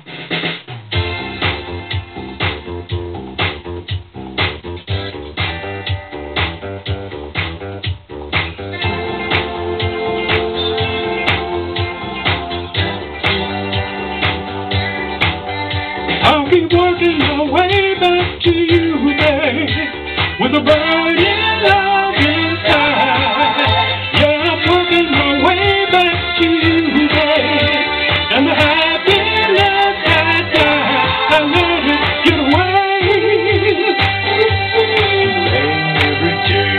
I'll keep working my way back to you, babe, with a burning love inside. Yeah, I'm working my way back to you, babe, and the happiness I got, I let it get away. Every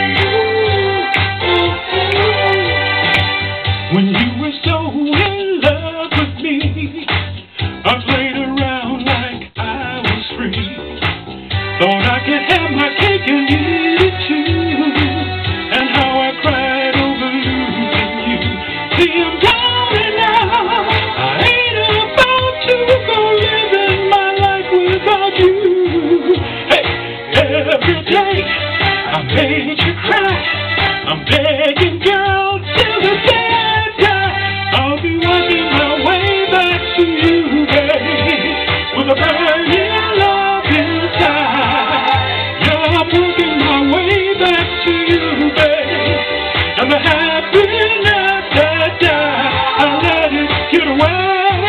day, when you were so in love with me, I played around like I was free. Thought I could have my cake and eat it too. And how I cried over losing you. See, I'm sorry now. I ain't about to go living my life without you. Hey, every day I made you cry. I'm begging, girl, till the day I die. I'll be working my way back to you, babe, with a burning love inside. Yeah, I'm working my way back to you, babe, and the happiness that died, I let it get away.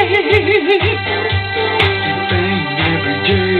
Every day,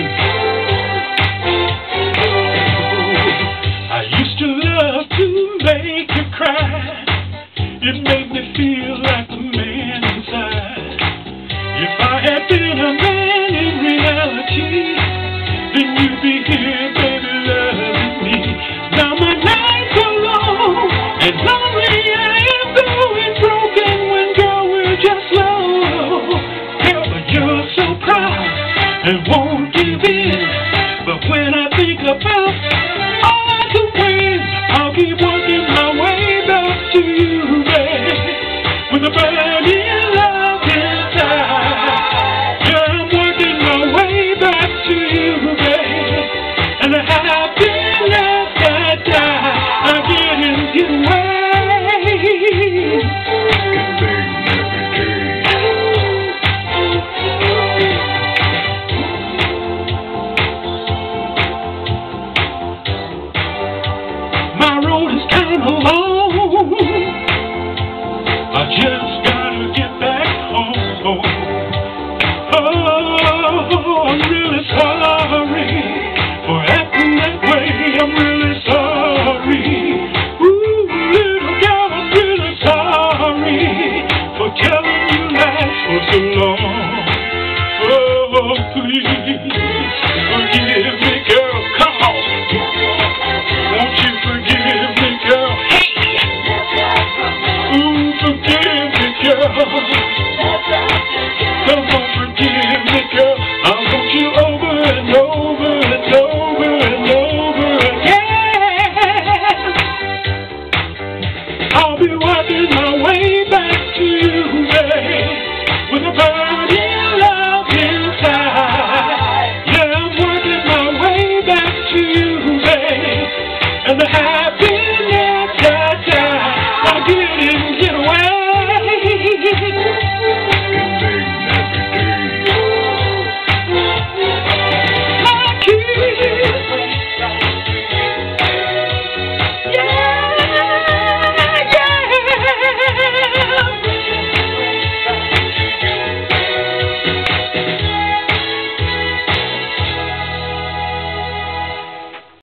I used to love to make you cry. It made me feel like a man inside. If I had been a man in reality, then you'd be here, baby, loving me. Now my nights are long and lonely. I am going broken when, girl, we're just low. Girl, but you're so proud and won't give in. But when I think about all I could win, I'll keep working my way back to you, babe, with a burning love inside. Yeah, I'm working my way back to you, babe, and the happiness that died, I didn't get away. My road is kind of long. I just gotta get back home. Oh, I'm really sorry for acting that way. I'm really